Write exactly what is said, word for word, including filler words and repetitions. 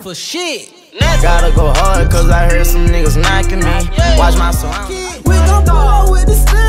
for shit. Gotta go hard cause I heard some niggas knocking me. Watch my surroundings. We gon' pull up with the stick.